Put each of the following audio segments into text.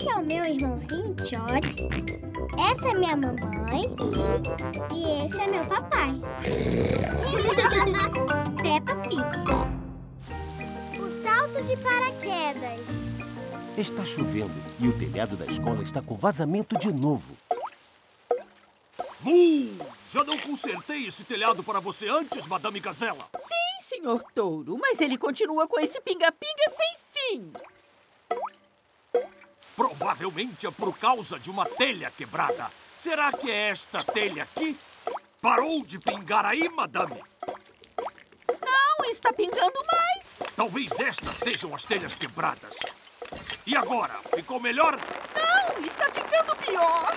Esse é o meu irmãozinho George. Essa é minha mamãe. E esse é meu papai. Peppa Pig. O salto de paraquedas. Está chovendo e o telhado da escola está com vazamento de novo. Já não consertei esse telhado para você antes, Madame Gazela? Sim, senhor Touro, mas ele continua com esse pinga-pinga sem fim. Provavelmente é por causa de uma telha quebrada. Será que é esta telha aqui? Parou de pingar aí, madame? Não, está pingando mais. Talvez estas sejam as telhas quebradas. E agora? Ficou melhor? Não, está ficando pior.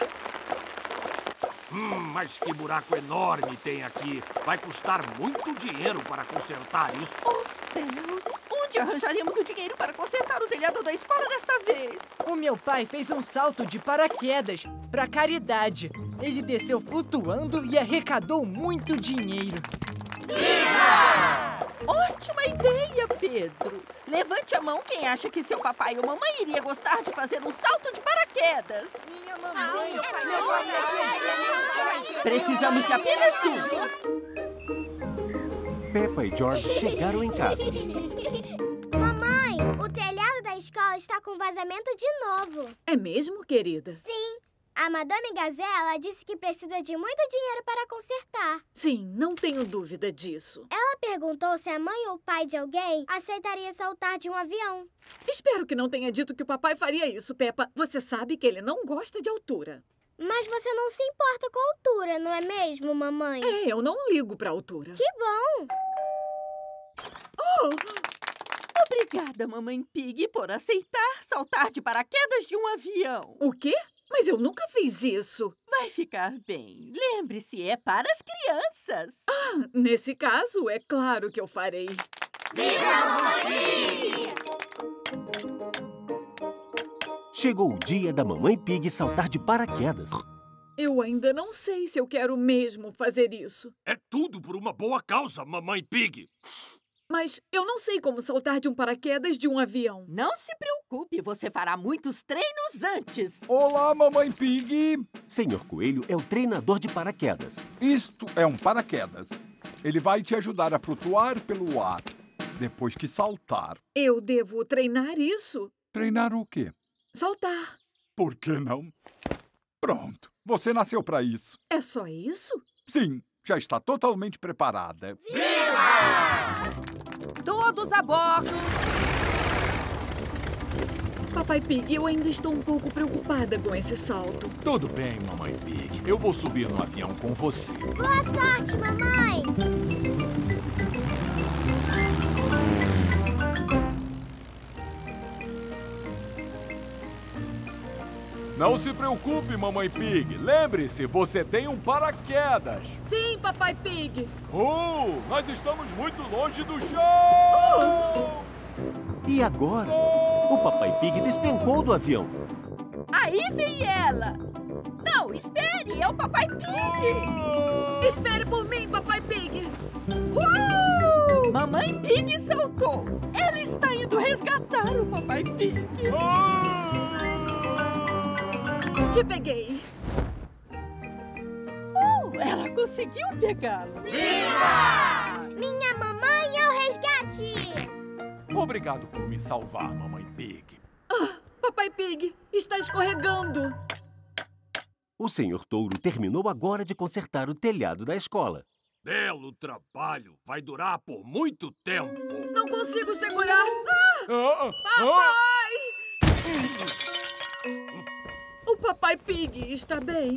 Mas que buraco enorme tem aqui. Vai custar muito dinheiro para consertar isso. Oh, céus! Onde arranjaremos o dinheiro para consertar o telhado da escola desta vez? O meu pai fez um salto de paraquedas para caridade. Ele desceu flutuando e arrecadou muito dinheiro. Ótima ideia, Pedro! Levante a mão quem acha que seu papai ou mamãe iria gostar de fazer um salto de paraquedas. Minha mamãe! Precisamos de apenas um. Peppa e George chegaram em casa. Mamãe, o telhado da escola está com vazamento de novo. É mesmo, querida? Sim. A Madame Gazela disse que precisa de muito dinheiro para consertar. Sim, não tenho dúvida disso. Ela perguntou se a mãe ou o pai de alguém aceitaria saltar de um avião. Espero que não tenha dito que o papai faria isso, Peppa. Você sabe que ele não gosta de altura. Mas você não se importa com a altura, não é mesmo, mamãe? É, eu não ligo pra altura. Que bom! Oh! Obrigada, mamãe Pig, por aceitar saltar de paraquedas de um avião. O quê? Mas eu nunca fiz isso. Vai ficar bem. Lembre-se, é para as crianças. Ah, nesse caso, é claro que eu farei. Viva a mamãe Pig! Chegou o dia da Mamãe Pig saltar de paraquedas. Eu ainda não sei se eu quero mesmo fazer isso. É tudo por uma boa causa, Mamãe Pig. Mas eu não sei como saltar de um paraquedas de um avião. Não se preocupe, você fará muitos treinos antes. Olá, Mamãe Pig! Senhor Coelho é o treinador de paraquedas. Isto é um paraquedas. Ele vai te ajudar a flutuar pelo ar, depois que saltar. Eu devo treinar isso? Treinar o quê? Saltar. Por que não? Pronto, você nasceu para isso. É só isso? Sim, já está totalmente preparada. Todos a bordo! Papai Pig, eu ainda estou um pouco preocupada com esse salto. Tudo bem, Mamãe Pig. Eu vou subir no avião com você. Boa sorte, mamãe! Não se preocupe, Mamãe Pig. Lembre-se, você tem um paraquedas. Sim, Papai Pig. Nós estamos muito longe do chão! E agora? O Papai Pig despencou do avião. Aí vem ela! Não, espere! É o Papai Pig! Espere por mim, Papai Pig! Mamãe Pig saltou! Ela está indo resgatar o Papai Pig! Te peguei! Ela conseguiu pegá-lo! Viva! Minha mamãe é o resgate! Obrigado por me salvar, Mamãe Pig. Papai Pig, está escorregando! O Senhor Touro terminou agora de consertar o telhado da escola. Belo trabalho. Vai durar por muito tempo. Não consigo segurar! O Papai Pig está bem.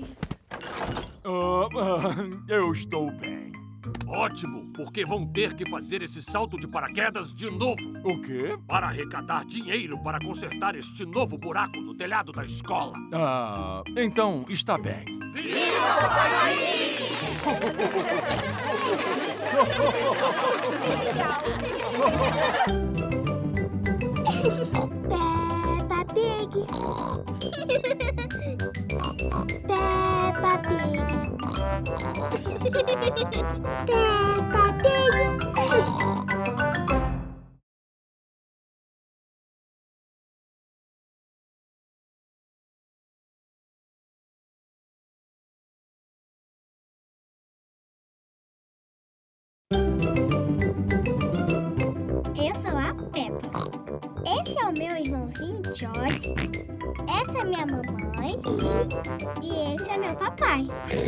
Eu estou bem. Ótimo, porque vão ter que fazer esse salto de paraquedas de novo. O quê? Para arrecadar dinheiro para consertar este novo buraco no telhado da escola. Então está bem. Viva o Papai Pig! Peppa Pig. Peppa Pig. Peppa Pig. George, essa é minha mamãe e esse é meu papai.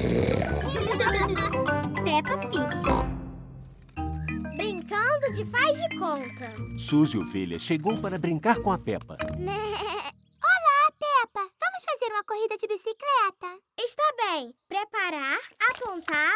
Peppa Pig. Brincando de faz de conta. Suzy Ovelha chegou para brincar com a Peppa. Olá, Peppa. Vamos fazer uma corrida de bicicleta? Está bem. Preparar, apontar...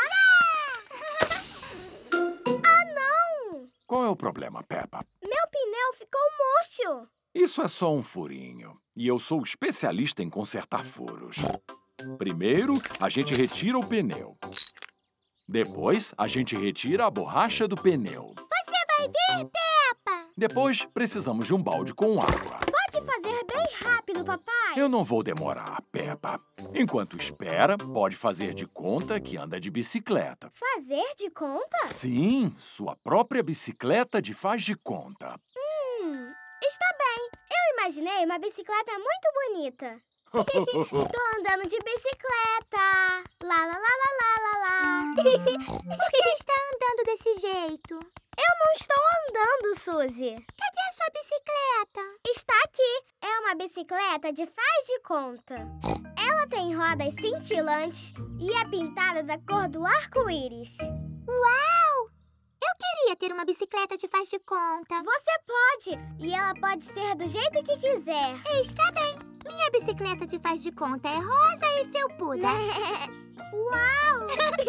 Ah, não! Qual é o problema, Peppa? Meu pneu ficou murcho. Isso é só um furinho. E eu sou especialista em consertar furos. Primeiro, a gente retira o pneu. Depois, a gente retira a borracha do pneu. Você vai ver, Peppa. Depois, precisamos de um balde com água. Pode fazer bem rápido, papai. Eu não vou demorar, Peppa. Enquanto espera, pode fazer de conta que anda de bicicleta. Fazer de conta? Sim, sua própria bicicleta de faz de conta. Está bem. Eu imaginei uma bicicleta muito bonita. Tô andando de bicicleta. Lá, lá, lá, lá, lá, lá, lá. Por que está andando desse jeito? Eu não estou andando, Suzy. Cadê a sua bicicleta? Está aqui. É uma bicicleta de faz de conta. Ela tem rodas cintilantes e é pintada da cor do arco-íris. Uau! Eu queria ter uma bicicleta de faz de conta. Você pode. E ela pode ser do jeito que quiser. Está bem. Minha bicicleta de faz de conta é rosa e felpuda. Uau!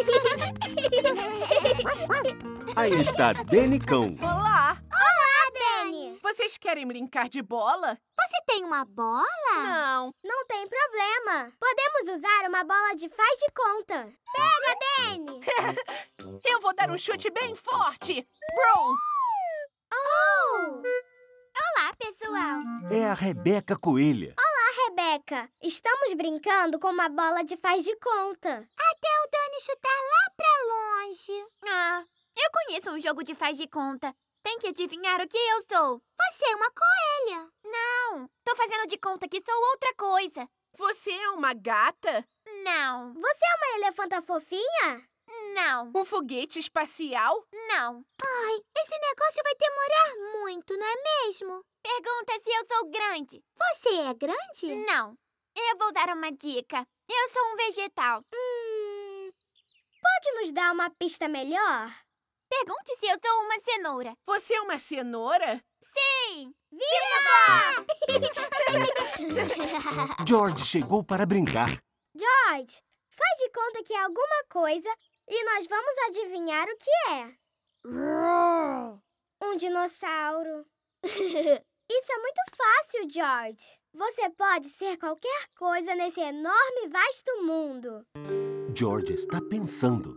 Aí está Danny Cão. Olá! Olá, Dani! Vocês querem brincar de bola? Você tem uma bola? Não. Não tem problema. Podemos usar uma bola de faz de conta. Pega, Dani! Eu vou dar um chute bem forte. Brum! Oh! Olá, pessoal! É a Rebeca Coelha. Olá, Rebeca! Estamos brincando com uma bola de faz de conta. Até o Dani chutar lá pra longe. Ah, eu conheço um jogo de faz de conta. Tem que adivinhar o que eu sou. Você é uma coelha. Não, tô fazendo de conta que sou outra coisa. Você é uma gata? Não, Você é uma elefanta fofinha? não, Um foguete espacial? não. Ai, esse negócio vai demorar muito, não é mesmo? Pergunta se eu sou grande. Você é grande? Não, eu vou dar uma dica. Eu sou um vegetal. Pode nos dar uma pista melhor? Pergunte se eu sou uma cenoura. Você é uma cenoura? Sim! George chegou para brincar. George, faz de conta que é alguma coisa e nós vamos adivinhar o que é. Um dinossauro. Isso é muito fácil, George. Você pode ser qualquer coisa nesse enorme e vasto mundo. George está pensando.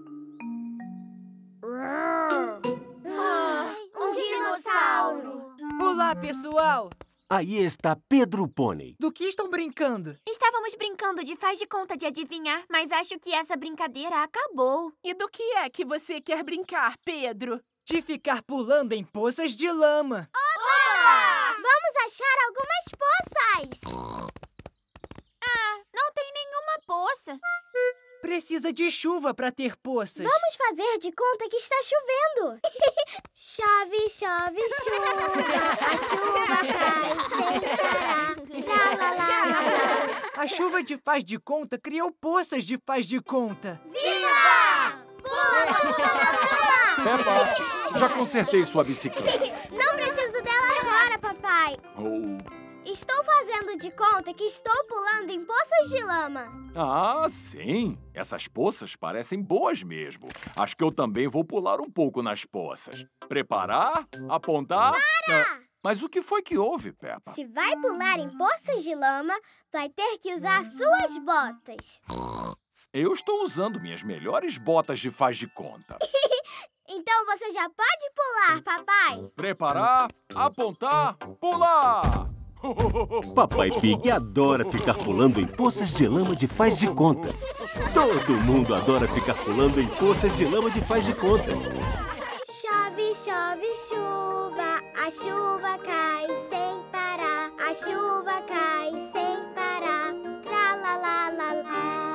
Um dinossauro. Olá, pessoal! Aí está Pedro Pônei. Do que estão brincando? Estávamos brincando de faz de conta de adivinhar, mas acho que essa brincadeira acabou. E do que é que você quer brincar, Pedro? De ficar pulando em poças de lama. Oba! Vamos achar algumas poças. Ah, não tem nenhuma poça. Precisa de chuva para ter poças. Vamos fazer de conta que está chovendo. Chove, chove, chuva. A chuva cai sem parar. Lá, lá, lá, lá, lá. A chuva de faz de conta criou poças de faz de conta. Viva! Pula, pula, pula! Peppa, já consertei sua bicicleta. Não preciso dela agora, papai. Oh. Estou fazendo de conta que estou pulando em poças de lama. Ah, sim. Essas poças parecem boas mesmo. Acho que eu também vou pular um pouco nas poças. Preparar? Apontar? Para! Mas o que foi que houve, Peppa? Se vai pular em poças de lama, vai ter que usar suas botas. Eu estou usando minhas melhores botas de faz de conta. Então você já pode pular, papai. Preparar? Apontar? Pular! Papai Pig adora ficar pulando em poças de lama de faz de conta. Todo mundo adora ficar pulando em poças de lama de faz de conta. Chove, chove, chuva, a chuva cai sem parar. A chuva cai sem parar. Tra la la la la.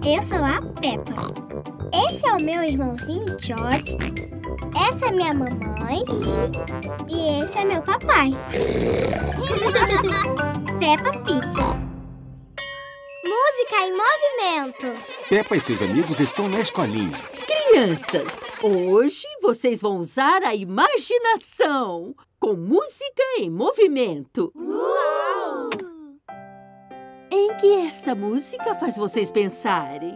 Eu sou a Peppa. Esse é o meu irmãozinho George. Essa é minha mamãe. E esse é meu papai. Peppa Pig. Música em movimento. Peppa e seus amigos estão na escolinha. Crianças, hoje vocês vão usar a imaginação com música em movimento. Em que essa música faz vocês pensarem?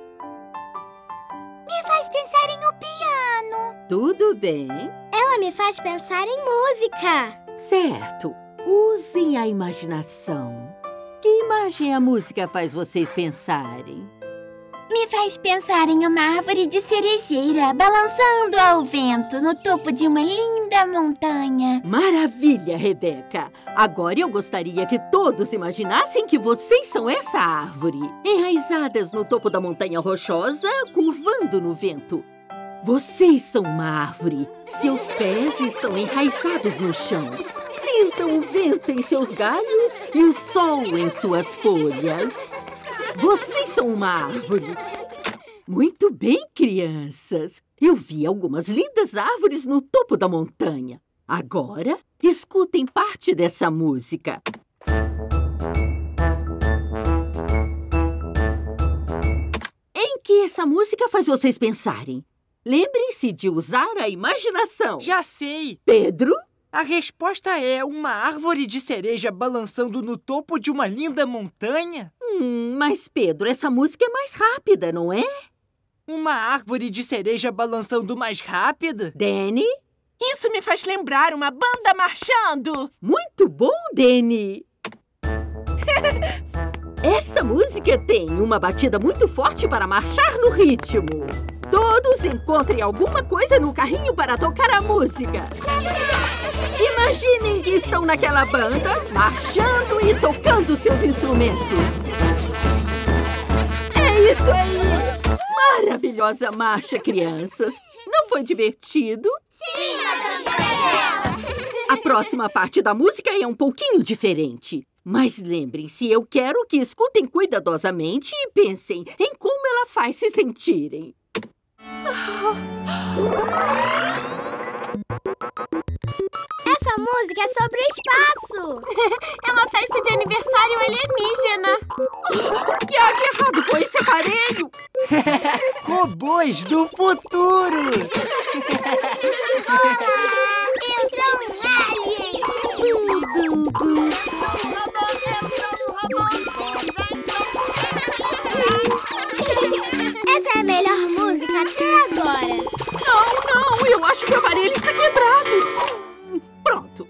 Me faz pensar em um piano. Tudo bem. Ela me faz pensar em música. Certo. Usem a imaginação. Que imagem a música faz vocês pensarem? Me faz pensar em uma árvore de cerejeira balançando ao vento no topo de uma linda montanha. Maravilha, Rebeca! Agora eu gostaria que todos imaginassem que vocês são essa árvore, enraizadas no topo da montanha rochosa, curvando no vento. Vocês são uma árvore. Seus pés estão enraizados no chão. Sintam o vento em seus galhos e o sol em suas folhas. Vocês são uma árvore. Muito bem, crianças. Eu vi algumas lindas árvores no topo da montanha. Agora, escutem parte dessa música. Em que essa música faz vocês pensarem? Lembrem-se de usar a imaginação. Já sei! Pedro? A resposta é uma árvore de cereja balançando no topo de uma linda montanha. Mas Pedro, essa música é mais rápida, não é? Uma árvore de cereja balançando mais rápida? Danny? Isso me faz lembrar uma banda marchando. Muito bom, Danny! Essa música tem uma batida muito forte para marchar no ritmo. Todos encontrem alguma coisa no carrinho para tocar a música. Imaginem que estão naquela banda, marchando e tocando seus instrumentos. É isso aí! Maravilhosa marcha, crianças! Não foi divertido? Sim, Madame. A próxima parte da música é um pouquinho diferente. Mas lembrem-se, eu quero que escutem cuidadosamente e pensem em como ela faz se sentirem. Essa música é sobre o espaço. É uma festa de aniversário alienígena. O que há de errado com esse aparelho? Robôs do futuro! Eu sou um alien. Essa é a melhor música até agora. Não, eu acho que o aparelho está quebrado. Pronto.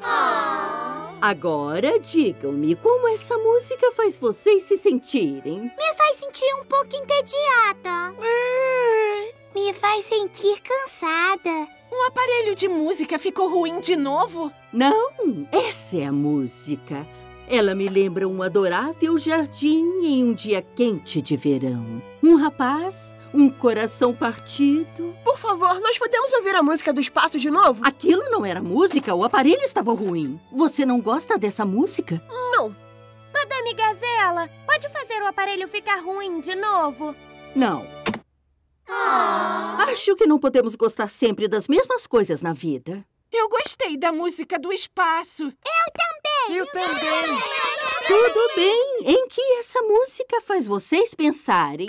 Agora, digam-me como essa música faz vocês se sentirem. Me faz sentir um pouco entediada. Me faz sentir cansada. O aparelho de música ficou ruim de novo? Não, essa é a música. Ela me lembra um adorável jardim em um dia quente de verão. Um rapaz, um coração partido. Por favor, nós podemos ouvir a música do espaço de novo? Aquilo não era música, o aparelho estava ruim. Você não gosta dessa música? Não. Madame Gazela, pode fazer o aparelho ficar ruim de novo? Não. Acho que não podemos gostar sempre das mesmas coisas na vida. Eu gostei da música do espaço. Eu também! Tudo bem. Em que essa música faz vocês pensarem?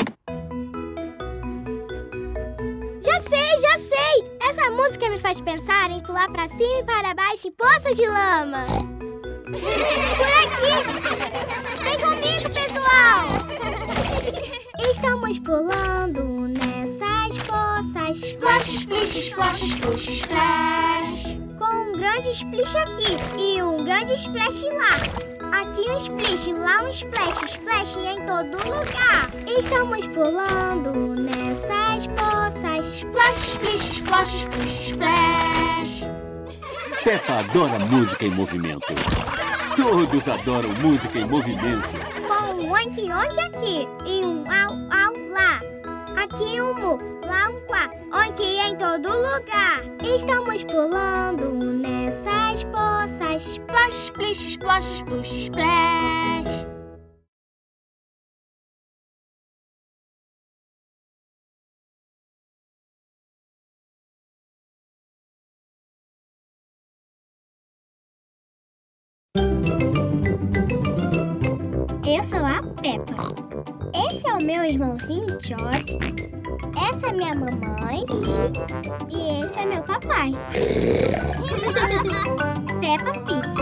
Já sei! Essa música me faz pensar em pular pra cima e para baixo em poças de lama. Por aqui! Vem comigo, pessoal! Estamos pulando nessas poças. Splash, splish, splash, splash, splash. Com um grande splish aqui e um grande splash lá. Aqui um splish, lá um splash, splash em todo lugar. Estamos pulando nessas poças. Splash, splish, splash, splash, splash. Peppa adora música em movimento. Todos adoram música em movimento. Com um oink oink aqui e um au au lá. Aqui um mu, lá um quá, oink em todo lugar. Estamos pulando nessas poças. Splash, splish, splash, splash, splash. Eu sou a Peppa. Esse é o meu irmãozinho George. Essa é minha mamãe. E esse é meu papai. Peppa Pig.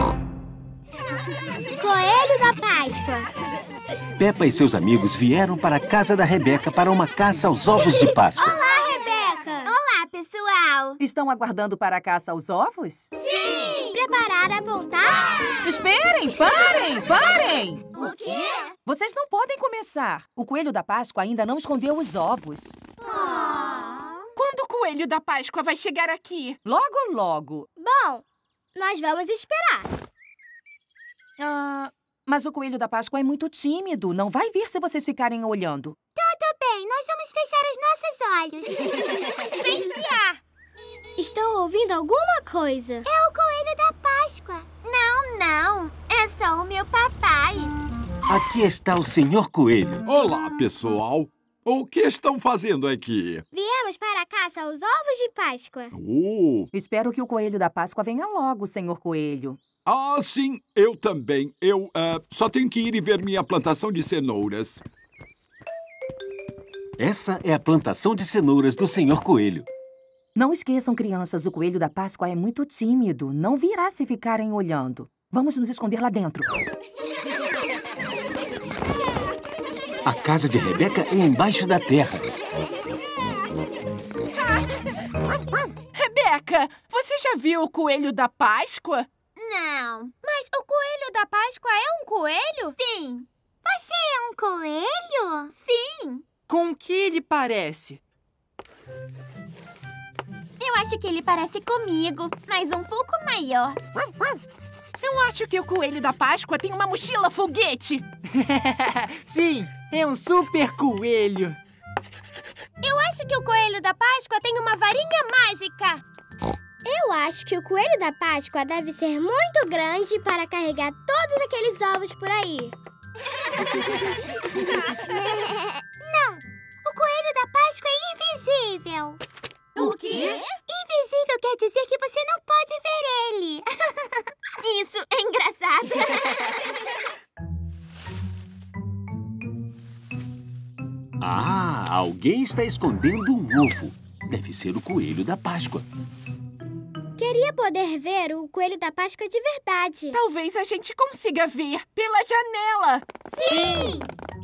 Coelho da Páscoa. Peppa e seus amigos vieram para a casa da Rebeca para uma caça aos ovos de Páscoa. Olá, Rebeca. Olá, pessoal. Estão aguardando para a caça aos ovos? Sim! Preparar a apontar? Esperem! Parem! O quê? Vocês não podem começar. O coelho da Páscoa ainda não escondeu os ovos. Quando o coelho da Páscoa vai chegar aqui? Logo. Bom, nós vamos esperar. Mas o coelho da Páscoa é muito tímido. Não vai vir se vocês ficarem olhando. Tudo bem, nós vamos fechar os nossos olhos. Sem espiar. Estão ouvindo alguma coisa? É o coelho da Páscoa. Não. É só o meu papai. Aqui está o Senhor Coelho. Olá, pessoal. O que estão fazendo aqui? Viemos para a caça aos ovos de Páscoa. Espero que o coelho da Páscoa venha logo, Senhor Coelho. Sim, eu também. Eu só tenho que ir e ver minha plantação de cenouras. Essa é a plantação de cenouras do Senhor Coelho. Não esqueçam, crianças, o coelho da Páscoa é muito tímido. Não virá se ficarem olhando. Vamos nos esconder lá dentro. A casa de Rebeca é embaixo da terra. Rebeca, você já viu o coelho da Páscoa? Não. Mas o coelho da Páscoa é um coelho? Sim. Você é um coelho? Sim. Com que ele parece? Eu acho que ele parece comigo, mas um pouco maior. Eu acho que o coelho da Páscoa tem uma mochila foguete. Sim, é um super coelho. Eu acho que o coelho da Páscoa tem uma varinha mágica. Eu acho que o coelho da Páscoa deve ser muito grande para carregar todos aqueles ovos por aí. Não, o coelho da Páscoa é invisível. O quê? Invisível quer dizer que você não pode ver ele. Isso é engraçado. Alguém está escondendo um ovo. Deve ser o coelho da Páscoa. Queria poder ver o coelho da Páscoa de verdade. Talvez a gente consiga ver pela janela. Sim!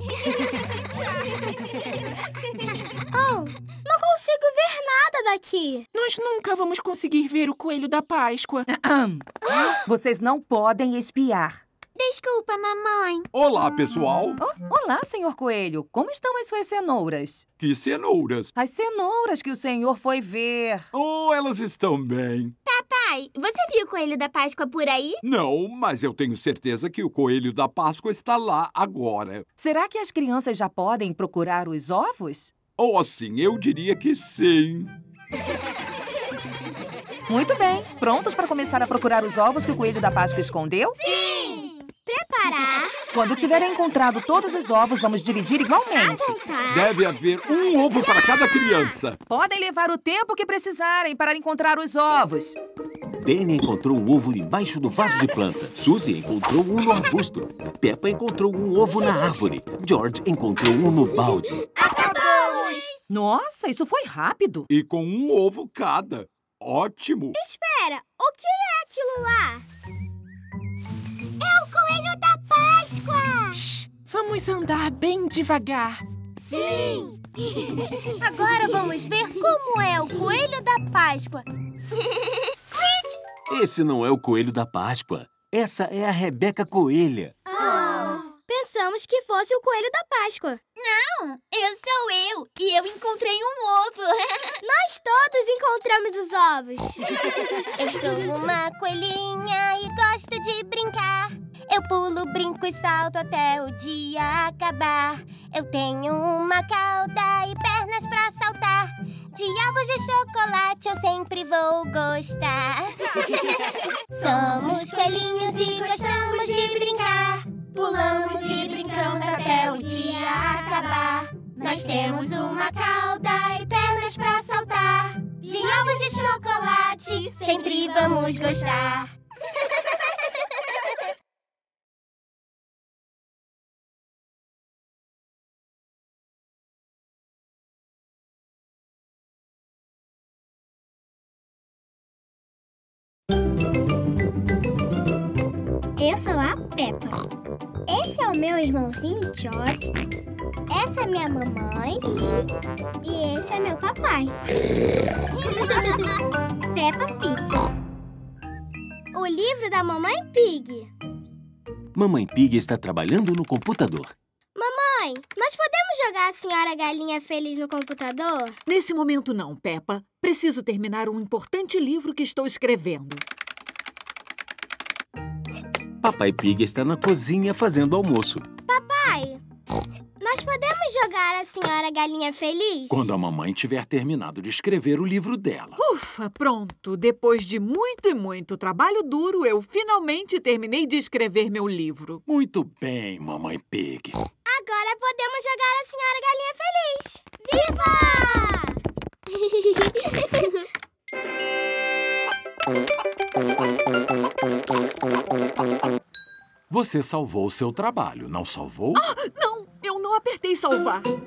Não consigo ver nada daqui. Nós nunca vamos conseguir ver o coelho da Páscoa. Vocês não podem espiar. Desculpa, mamãe. Olá, pessoal. Olá, Senhor Coelho. Como estão as suas cenouras? Que cenouras? As cenouras que o senhor foi ver. Elas estão bem. Papai, você viu o coelho da Páscoa por aí? Não, mas eu tenho certeza que o coelho da Páscoa está lá agora. Será que as crianças já podem procurar os ovos? Assim, eu diria que sim. Muito bem. Prontos para começar a procurar os ovos que o coelho da Páscoa escondeu? Sim! Preparar. Quando tiverem encontrado todos os ovos, vamos dividir igualmente. Deve haver um ovo para cada criança. Podem levar o tempo que precisarem para encontrar os ovos. Danny encontrou um ovo embaixo do vaso de planta. Suzy encontrou um no arbusto. Peppa encontrou um ovo na árvore. George encontrou um no balde. Acabamos! Nossa, isso foi rápido. E com um ovo cada. Ótimo! Espera, o que é aquilo lá? É o coelho da Páscoa! Shhh, vamos andar bem devagar. Sim! Agora vamos ver como é o coelho da Páscoa. Esse não é o coelho da Páscoa. Essa é a Rebeca Coelha. Pensamos que fosse o coelho da Páscoa. Não, sou eu. E eu encontrei um ovo. Nós todos encontramos os ovos. Eu sou uma coelhinha e gosto de brincar. Eu pulo, brinco e salto até o dia acabar. Eu tenho uma cauda e pernas pra saltar. De ovos de chocolate eu sempre vou gostar. Somos coelhinhos e gostamos de brincar. Pulamos e brincamos até o dia acabar. Nós temos uma cauda e pernas pra saltar. De ovos de chocolate sempre vamos gostar. Eu sou a Peppa. Esse é o meu irmãozinho George. Essa é minha mamãe. E esse é meu papai. Peppa Pig. O livro da Mamãe Pig. Mamãe Pig está trabalhando no computador. Mamãe, nós podemos jogar a Senhora Galinha Feliz no computador? Nesse momento não, Peppa. Preciso terminar um importante livro que estou escrevendo. Papai Pig está na cozinha fazendo almoço. Papai, nós podemos jogar a Senhora Galinha Feliz? Quando a mamãe tiver terminado de escrever o livro dela. Ufa, pronto. Depois de muito e muito trabalho duro, eu finalmente terminei de escrever meu livro. Muito bem, Mamãe Pig. Agora podemos jogar a Senhora Galinha Feliz. Viva! Você salvou o seu trabalho, não salvou? Ah, não! Eu não apertei salvar. 40,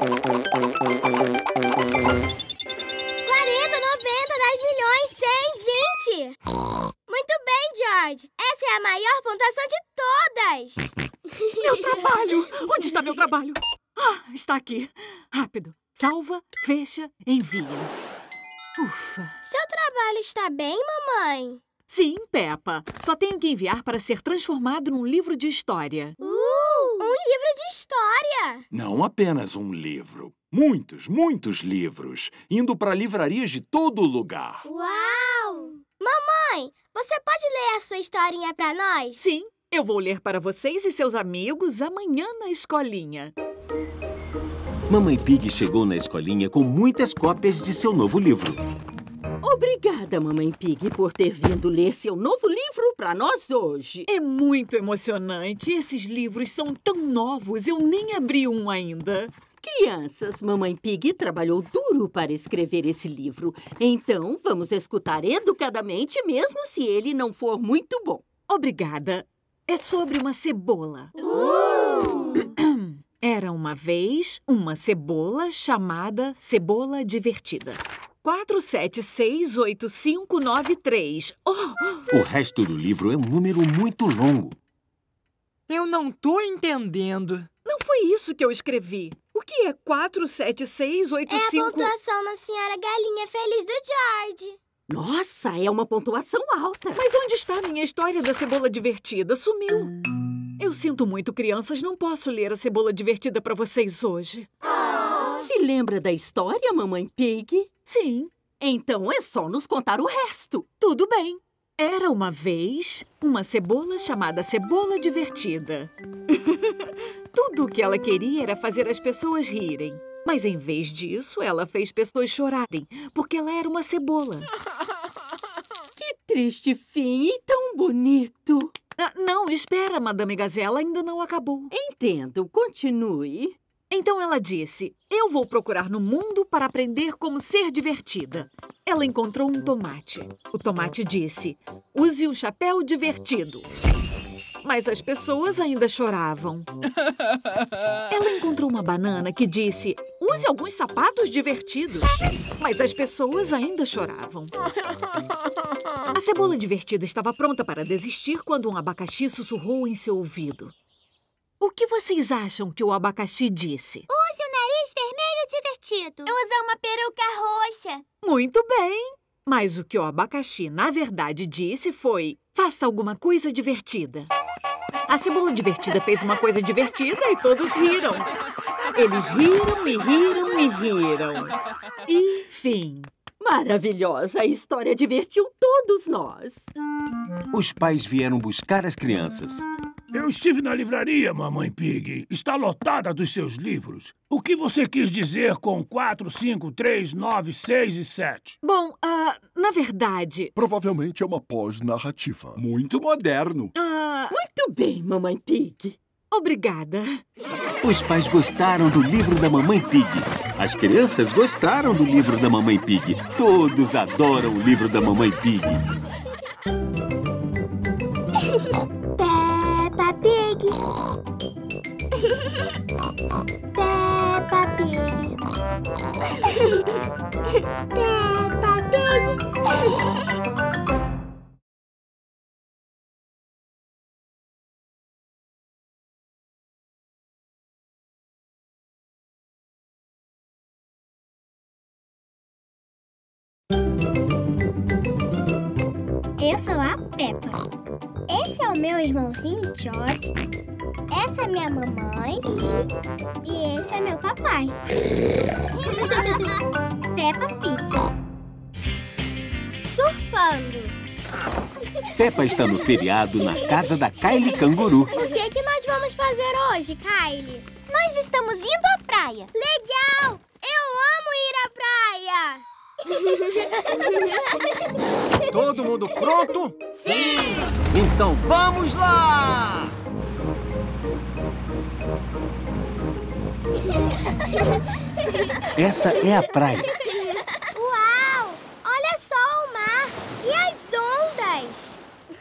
90, 10 milhões, 100, 20. Muito bem, George. Essa é a maior pontuação de todas. Meu trabalho! Onde está meu trabalho? Ah, está aqui. Rápido. Salva, fecha, envia. Ufa. Seu trabalho está bem, mamãe? Sim, Peppa. Só tenho que enviar para ser transformado num livro de história. Um livro de história! Não apenas um livro. Muitos livros. Indo para livrarias de todo lugar. Uau! Mamãe, você pode ler a sua historinha para nós? Sim, eu vou ler para vocês e seus amigos amanhã na escolinha. Mamãe Pig chegou na escolinha com muitas cópias de seu novo livro. Obrigada, Mamãe Pig, por ter vindo ler seu novo livro para nós hoje. É muito emocionante. Esses livros são tão novos, eu nem abri um ainda. Crianças, Mamãe Pig trabalhou duro para escrever esse livro. Então, vamos escutar educadamente, mesmo se ele não for muito bom. Obrigada. É sobre uma cebola. Era uma vez uma cebola chamada Cebola Divertida. 4768593. O resto do livro é um número muito longo. Eu não tô entendendo. Não foi isso que eu escrevi. O que é 47685? É a pontuação na Senhora Galinha Feliz do George. Nossa, é uma pontuação alta. Mas onde está a minha história da Cebola Divertida? Sumiu. Eu sinto muito, crianças. Não posso ler a Cebola Divertida para vocês hoje. Se lembra da história, Mamãe Pig? Sim. Então é só nos contar o resto. Tudo bem. Era uma vez uma cebola chamada Cebola Divertida. Tudo o que ela queria era fazer as pessoas rirem. Mas em vez disso, ela fez pessoas chorarem, porque ela era uma cebola. Que triste fim e tão bonito. Não, espera, Madame Gazela, ainda não acabou. Entendo, continue. Então ela disse, eu vou procurar no mundo para aprender como ser divertida. Ela encontrou um tomate. O tomate disse, use um chapéu divertido. Mas as pessoas ainda choravam. Ela encontrou uma banana que disse, use alguns sapatos divertidos. Mas as pessoas ainda choravam. A cebola divertida estava pronta para desistir quando um abacaxi sussurrou em seu ouvido. O que vocês acham que o abacaxi disse? Use o nariz vermelho divertido. Use uma peruca roxa. Muito bem. Mas o que o abacaxi, na verdade, disse foi, faça alguma coisa divertida. A cebola divertida fez uma coisa divertida e todos riram. Eles riram e riram e riram. E fim. Maravilhosa! A história divertiu todos nós. Os pais vieram buscar as crianças. Eu estive na livraria, Mamãe Pig. Está lotada dos seus livros. O que você quis dizer com 4, 5, 3, 9, 6 e 7? Bom, na verdade... Provavelmente é uma pós-narrativa. Muito moderno. Muito bem, Mamãe Pig. Obrigada. Os pais gostaram do livro da Mamãe Pig. As crianças gostaram do livro da Mamãe Pig. Todos adoram o livro da Mamãe Pig. Peppa Pig. Peppa Pig. Peppa Pig. Eu sou a Peppa. Esse é o meu irmãozinho George. Essa é minha mamãe. E esse é meu papai. Peppa Pig. Surfando. Peppa está no feriado na casa da Kylie Canguru. O que é que nós vamos fazer hoje, Kylie? Nós estamos indo à praia. Legal! Eu amo ir à praia! Todo mundo pronto? Sim! Então vamos lá! Essa é a praia. Uau! Olha só o mar! E as ondas!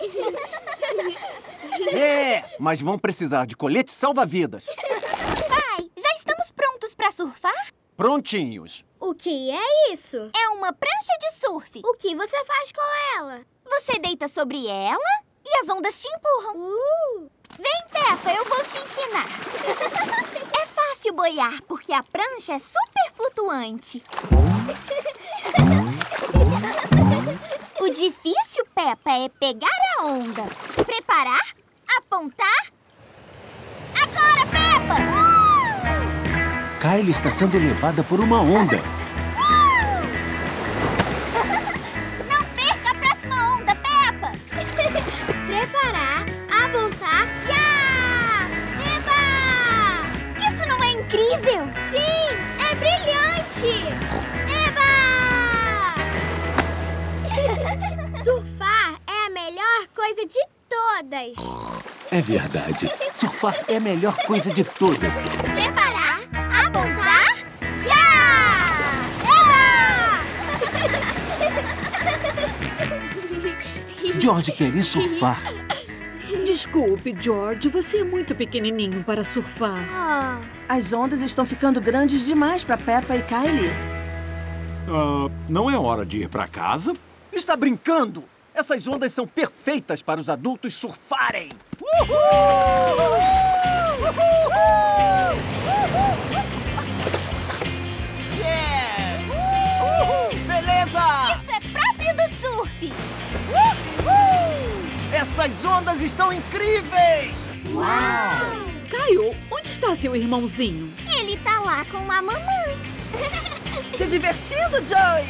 Mas vão precisar de colete salva-vidas. Pai, já estamos prontos para surfar? Prontinhos. O que é isso? É uma prancha de surf. O que você faz com ela? Você deita sobre ela e as ondas te empurram. Vem, Peppa, eu vou te ensinar. É fácil boiar, porque a prancha é super flutuante. O difícil, Peppa, é pegar a onda. Preparar, apontar. Agora, Peppa! Kylie está sendo levada por uma onda. Não perca a próxima onda, Peppa! Preparar, apontar, já! Eba! Isso não é incrível? Sim, é brilhante! Eba! Surfar é a melhor coisa de todas. É verdade. Surfar é a melhor coisa de todas. Preparar, apontar, já! Eba! George quer ir surfar. Desculpe, George, você é muito pequenininho para surfar. As ondas estão ficando grandes demais para Peppa e Kylie. Não é hora de ir para casa? Está brincando? Essas ondas são perfeitas para os adultos surfarem. Beleza! Isso é próprio do surf! Essas ondas estão incríveis! Uau! Caio, onde está seu irmãozinho? Ele tá lá com a mamãe. Se divertindo, Joey?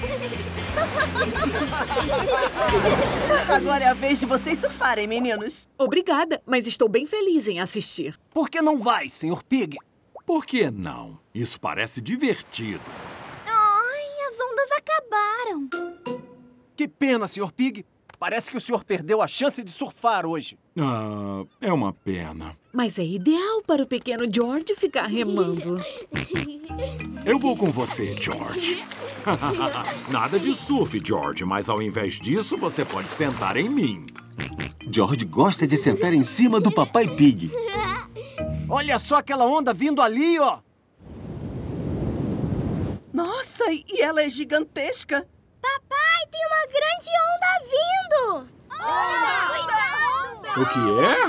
Agora é a vez de vocês surfarem, meninos. Obrigada, mas estou bem feliz em assistir. Por que não vai, Sr. Pig? Por que não? Isso parece divertido. Ai, as ondas acabaram. Que pena, Sr. Pig. Parece que o senhor perdeu a chance de surfar hoje. É uma pena. Mas é ideal para o pequeno George ficar remando. Eu vou com você, George. Nada de surf, George, mas ao invés disso, você pode sentar em mim. George gosta de sentar em cima do Papai Pig. Olha só aquela onda vindo ali, ó. Nossa, e ela é gigantesca. Papai, tem uma grande onda vindo! O que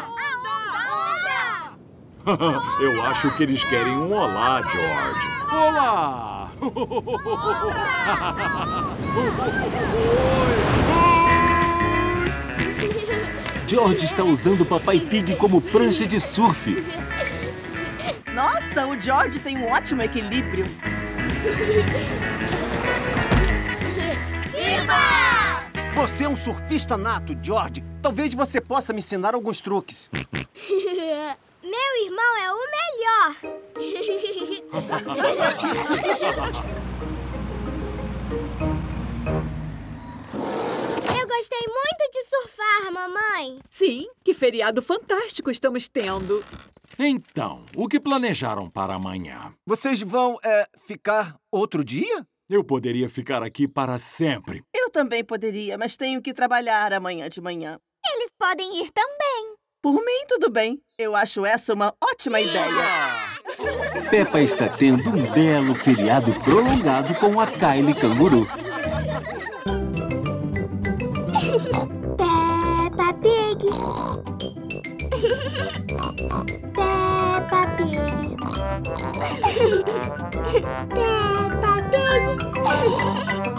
é? Eu acho que eles querem um olá, George. Olá! George está usando o Papai Pig como prancha de surf. Nossa, o George tem um ótimo equilíbrio. Viva! Você é um surfista nato, George. Talvez você possa me ensinar alguns truques. Meu irmão é o melhor. Eu gostei muito de surfar, mamãe. Sim, que feriado fantástico estamos tendo. Então, o que planejaram para amanhã? Vocês vão, ficar outro dia? Eu poderia ficar aqui para sempre. Eu também poderia, mas tenho que trabalhar amanhã de manhã. Eles podem ir também. Por mim, tudo bem. Eu acho essa uma ótima ideia. Peppa está tendo um belo feriado prolongado com a Kylie Canguru. Peppa Pig. Peppa Pig. Peppa Pig.